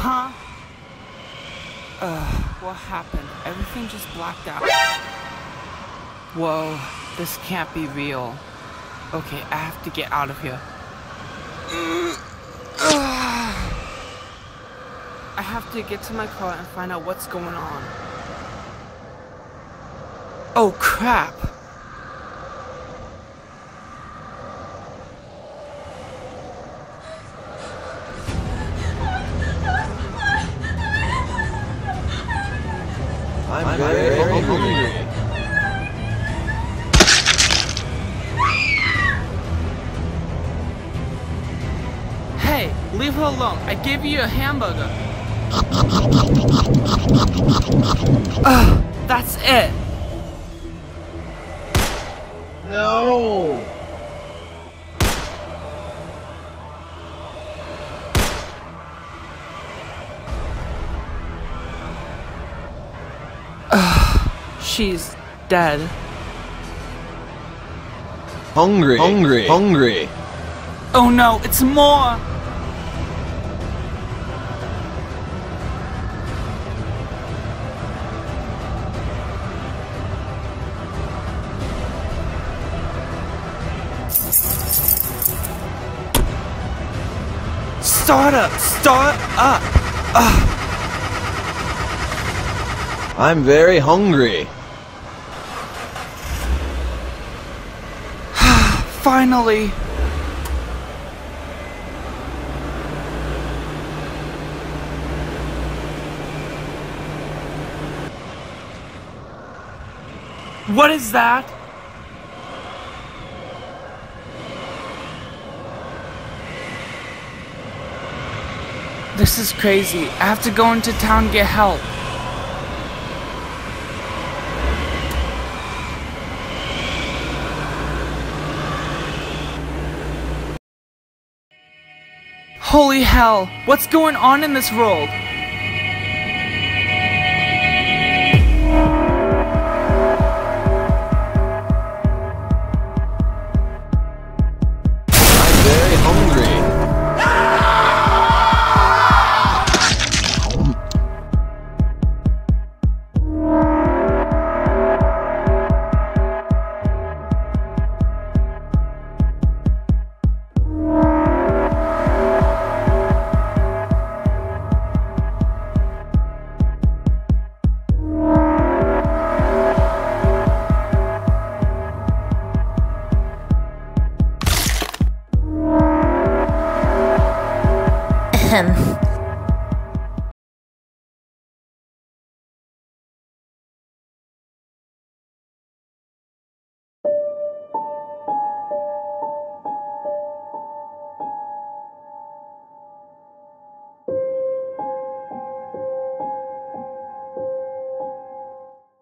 Huh? What happened? Everything just blacked out. Whoa, this can't be real. Okay, I have to get out of here. I have to get to my car and find out what's going on. Oh crap! I'm very hungry. Hey, leave her alone. I gave you a hamburger. That's it. No! She's dead. Hungry. Oh no, it's more! Start up! I'm very hungry. Finally! What is that? This is crazy. I have to go into town and get help. Holy hell! What's going on in this world?